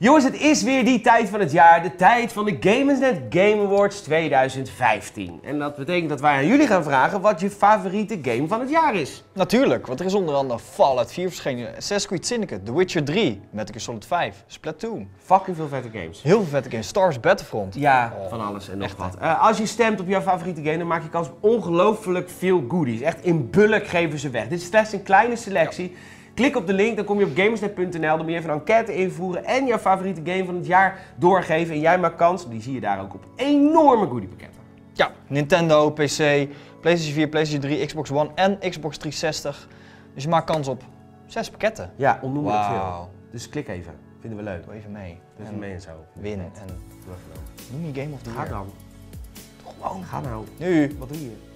Jongens, het is weer die tijd van het jaar, de tijd van de Gamersnet Game Awards 2015. En dat betekent dat wij aan jullie gaan vragen wat je favoriete game van het jaar is. Natuurlijk, want er is onder andere Fallout 4 verschenen, Assassin's Creed Syndicate, The Witcher 3, Metal Gear Solid 5, Splatoon. Fucking veel vette games. Heel veel vette games, Star Wars Battlefront. Ja, van alles en nog wat. Als je stemt op jouw favoriete game, dan maak je kans op ongelooflijk veel goodies. Echt in bulk geven ze weg. Dit is slechts een kleine selectie. Klik op de link, dan kom je op gamersnet.nl, dan moet je even een enquête invoeren en jouw favoriete game van het jaar doorgeven. En jij maakt kans, die zie je daar ook op, enorme goodiepakketten. Ja, Nintendo, PC, PlayStation 4, PlayStation 3, Xbox One en Xbox 360. Dus je maakt kans op 6 pakketten. Ja, onnoemelijk veel. Dus klik even, vinden we leuk. Doe even mee. Doe even mee en zo. Win en noem je Game of the Year. Ga dan. Gewoon. Ga nou. Nu. Wat doe je?